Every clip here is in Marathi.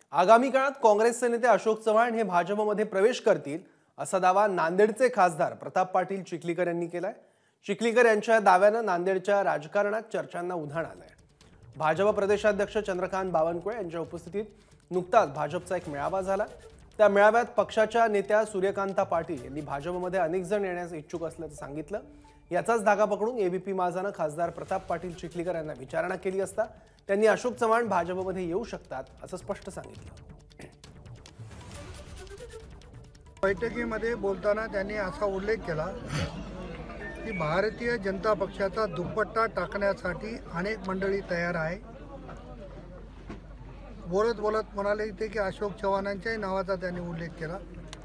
आगामी काळात काँग्रेसचे नेते अशोक चव्हाण हे भाजपमध्ये प्रवेश करतील असा दावा नांदेडचे खासदार प्रताप पाटील चिखलीकर यांनी केलाय। चिखलीकर यांच्या दाव्याने नांदेडच्या राजकारणात चर्चांना उधाण आलंय। भाजप प्रदेशाध्यक्ष चंद्रकांत बावनकुळे यांच्या उपस्थितीत नुकताच भाजपचा एक मेळावा झाला। त्या मेळाव्यात पक्षाच्या नेत्या सूर्यकांता पाटील यांनी भाजपमध्ये अनेक जण येण्यास इच्छुक असल्याचं सांगितलं। याचाच धागा पकडून एबीपी माझाने खासदार प्रताप पाटील चिखलीकर यांना विचारणा केली असता त्यांनी अशोक चव्हाण भाजपमध्ये येऊ शकतात असं स्पष्ट सांगितलं। बैठकीमध्ये बोलताना त्यांनी असा उल्लेख केला की भारतीय जनता पक्षाचा दुपट्टा टाकण्यासाठी अनेक मंडळी तयार आहे। बोलत बोलत म्हणाले इथे की अशोक चव्हाणांच्याही नावाचा त्यांनी उल्लेख केला।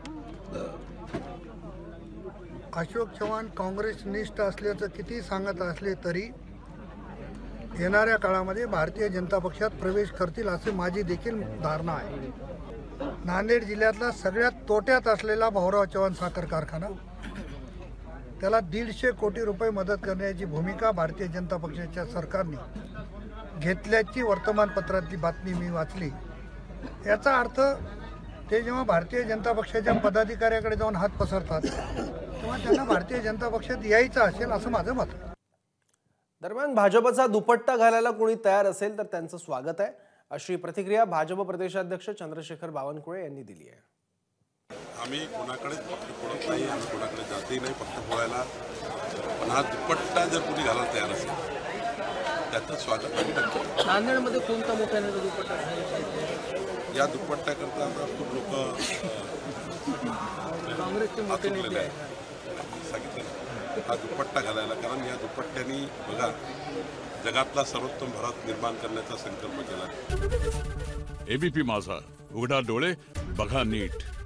अशोक चव्हाण काँग्रेसनिष्ठ असल्याचं किती सांगत असले तरी येणाऱ्या काळामध्ये भारतीय जनता पक्षात प्रवेश करतील असे माझी देखील धारणा आहे। नांदेड जिल्ह्यातला सगळ्यात तोट्यात असलेला भाऊराव चव्हाण साखर कारखाना, त्याला 150 कोटी रुपये मदत करण्याची भूमिका भारतीय जनता पक्षाच्या सरकारने घेतल्याची वर्तमानपत्रातली बातमी मी वाचली। याचा अर्थ ते जेव्हा भारतीय जनता पक्षाच्या पदाधिकाऱ्याकडे जाऊन हात पसरतात तेव्हा त्यांना भारतीय जनता पक्षात यायचं असेल असं माझं मत आहे। दरम्यान भाजपचा दुपट्टा घालायला कोणी तयार असेल तर त्यांचं स्वागत आहे अशी प्रतिक्रिया भाजप प्रदेशाध्यक्ष चंद्रशेखर बावनकुळे यांनी दिली आहे। आम्ही कोणाकडे पक्ष फोडत नाही, आम्ही कोणाकडे जातही नाही पक्ष फोडायला, पण हा दुपट्टा जर कोणी घालायला तयार असेल त्याचं स्वागत आम्ही करतो। नांदेडमध्ये कोणता मोठा नेता दुपट्टा या दुपट्ट्याकरता आता खूप लोक काँग्रेसचे मोठे नेते आहेत, सांगितलं हा दुपट्टा घालायला, कारण या दुपट्ट्यानी बघा जगातला सर्वोत्तम भारत निर्माण करण्याचा संकल्प केला। एबीपी माझा, उघडा डोळे बघा नीट।